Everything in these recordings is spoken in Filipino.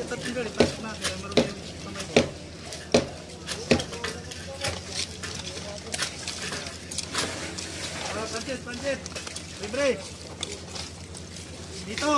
tinggal ipasok na. Kaya marumi yung kamay mo. Pancit. Libre. Dito.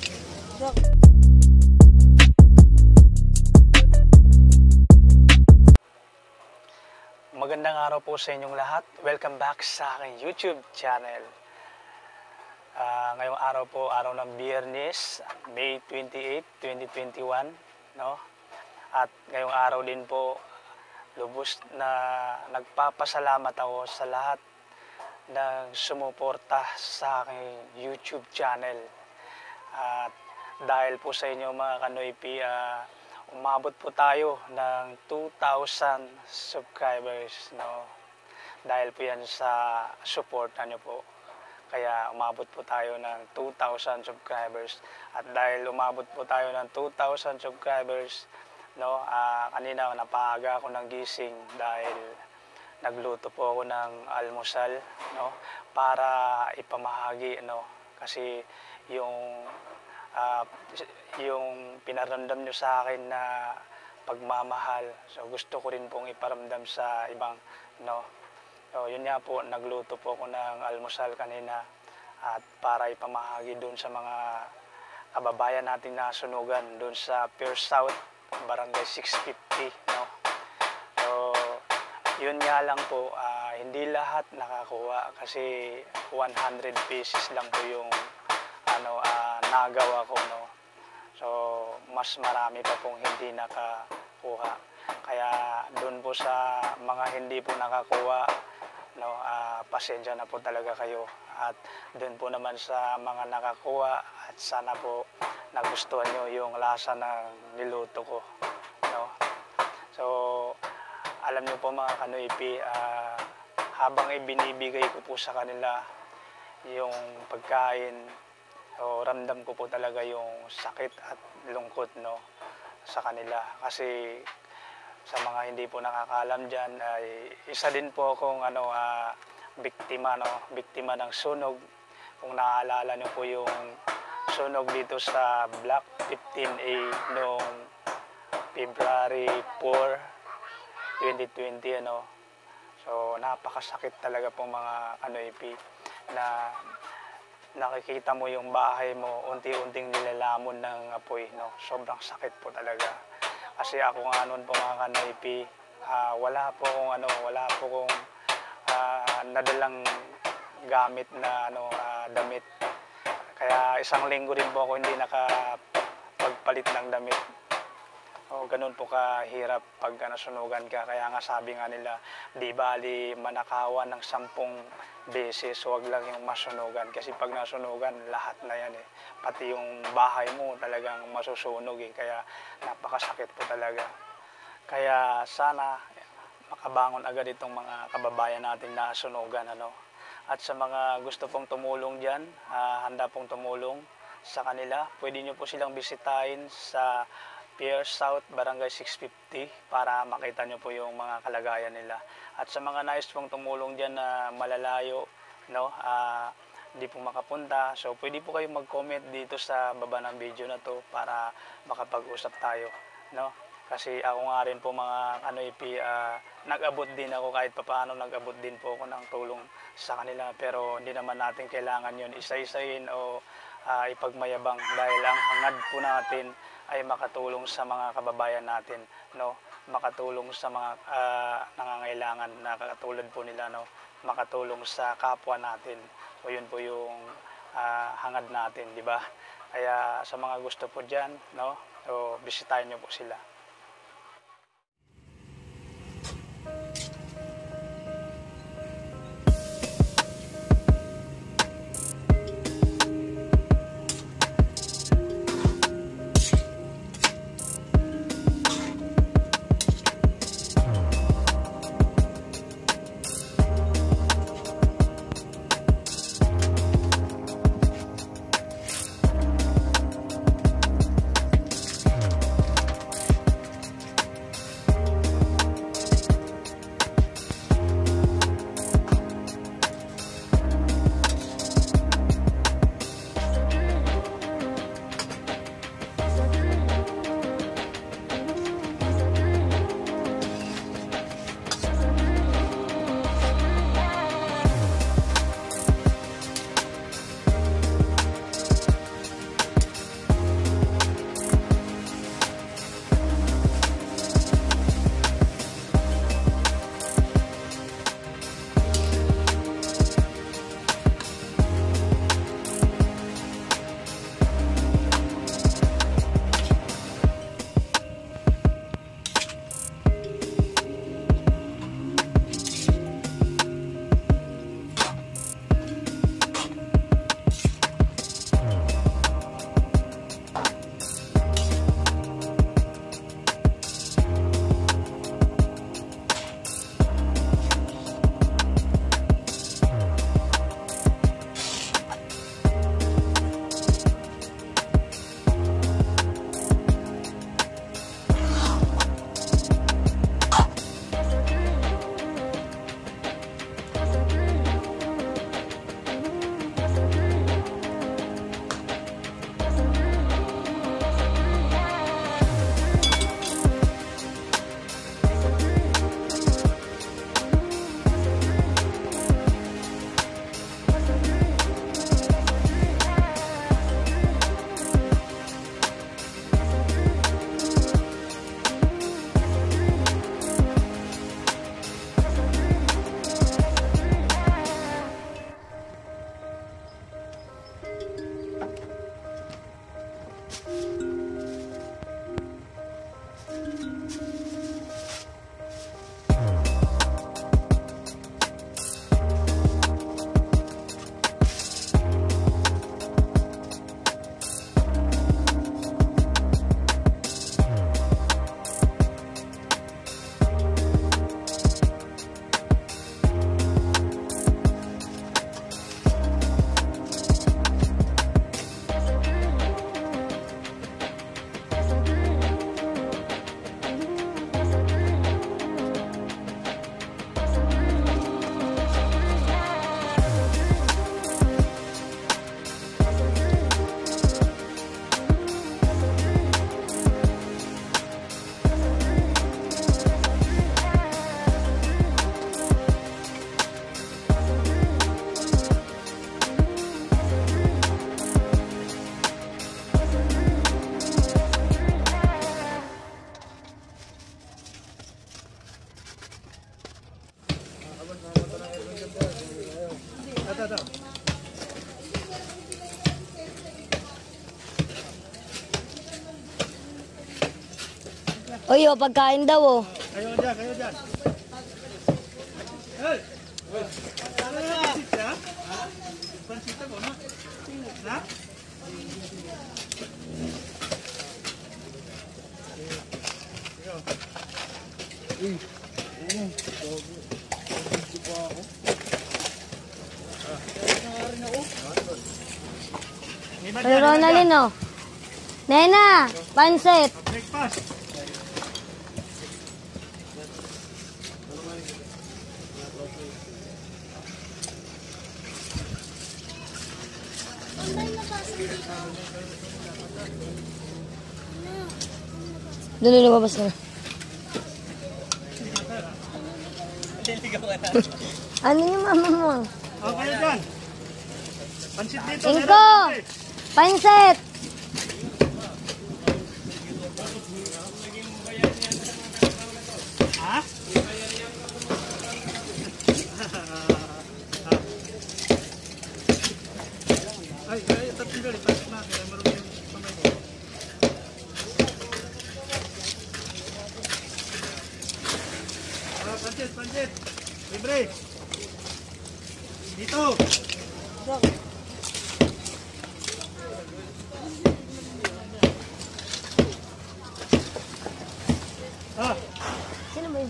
Magandang araw po sa inyong lahat. Welcome back sa aking YouTube channel. Ngayong araw po, araw ng Biyernes, May 28, 2021. No? At ngayong araw din po, lubos na nagpapasalamat ako sa lahat ng sumuporta sa aking YouTube channel. At dahil po sa inyo mga Kanoypi, umabot po tayo ng 2,000 subscribers, no? Dahil po yan sa support nyo po. Kaya umabot po tayo ng 2,000 subscribers. At dahil umabot po tayo ng 2,000 subscribers, no? Kanina napaaga ako ng gising dahil nagluto po ako ng almusal, no? Para ipamahagi, no? Kasi yung pinaramdam nyo sa akin na pagmamahal, so gusto ko rin pong iparamdam sa ibang, no? So yun nga po, nagluto po ako ng almusal kanina at para ipamahagi doon sa mga kababayan natin na sunugan doon sa Pure South, Barangay 650, no? So yun nga lang po, hindi lahat nakakuha kasi 100 pieces lang po yung nagawa ko, no? So mas marami pa pong hindi nakakuha. Kaya doon po sa mga hindi po nakakuha, no, pasensya na po talaga kayo. At doon po naman sa mga nakakuha, at sana po nagustuhan nyo yung lasa ng niluto ko, no? So alam nyo po mga Kanoypi, habang ibinibigay ko po sa kanila yung pagkain, so ramdam ko po talaga yung sakit at lungkot, no, sa kanila. Kasi sa mga hindi po nakakaalam dyan, ay isa din po akong biktima, no, biktima ng sunog. Kung naaalala nyo po yung sunog dito sa Block 15A noong February 4, 2020, ano. So napakasakit talaga po mga Kanoypi na nakikita mo yung bahay mo unti-unting nilalamon ng apoy, no. Sobrang sakit po talaga. Kasi ako nga noon po mga Kanoypi, wala po akong nadalang gamit na damit. Kaya isang linggo rin po ako hindi nakapagpalit ng damit. O ganun po kahirap pag nasunugan ka. Kaya nga sabi nga nila, di bali manakawan ng 10 beses, huwag lang yung masunugan. Kasi pag nasunugan, lahat na yan eh. Pati yung bahay mo talagang masusunog eh. Kaya napakasakit po talaga. Kaya sana makabangon agad itong mga kababayan natin na sunugan, ano. At sa mga gusto pong tumulong dyan, handa pong tumulong sa kanila, pwede nyo po silang bisitahin sa Pure South, Barangay 650 para makita nyo po yung mga kalagayan nila. At sa mga nais pong tumulong dyan na malalayo, no, hindi po makapunta, so pwede po kayong mag-comment dito sa baba ng video na to para makapag-usap tayo, no. Kasi ako nga rin po mga Kanoypi, nag-abot din ako kahit papaano, nag-abot din po ako ng tulong sa kanila. Pero hindi naman natin kailangan yun isa-isahin o ipagmayabang, dahil ang hangad po natin ay makatulong sa mga kababayan natin, no, makatulong sa mga nangangailangan na katulad po nila, no, makatulong sa kapwa natin. So yun po yung hangad natin, di ba? Kaya sa mga gusto po diyan, no, so bisitahin niyo po sila. Oy, oh, pagkain daw oh. Kayo dyan, kayo dyan. Hey! Ano na? Pansit ha? Pansit ako, no? Ha? Pero Ronaldin oh. Nena, pansit. Breakfast. Doon lumabas na. Ano yung mama mo? Oh, kayo dyan. Pansit dito. Inko! Pansit! Ha? Ay, tatlong gali. Pansit na. Kaya marumi yung kamay mo. Pansit, pansit. Libre. Dito. Ah, Sino ba yun?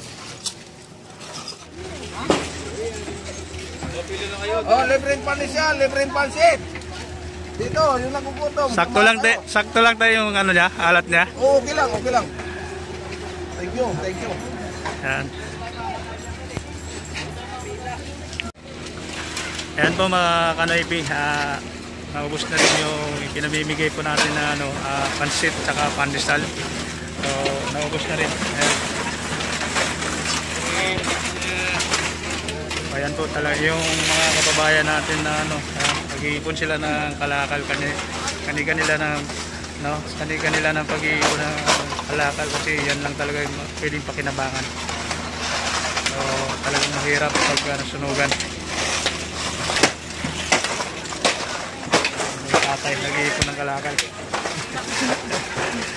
Oh, libreng panis yan, libreng pansit. Dito, yung nagugutom. Sakto lang tayo yung ano niya, alat niya. Oh, okay lang, okay lang. Thank you, thank you. Yan. Yan po mga kanoypi, naubos na rin yung pinamimigay po natin na pansit at pandesal. So, naubos na rin. Ayan po talaga yung mga kababayan natin na nag-iipon sila ng kalakal kanila ng pag-iipon ng kalakal kasi yan lang talaga yung pwedeng pakinabangan. So, talagang mahirap pag sunugan. Tatay nag-iipon ng kalakal.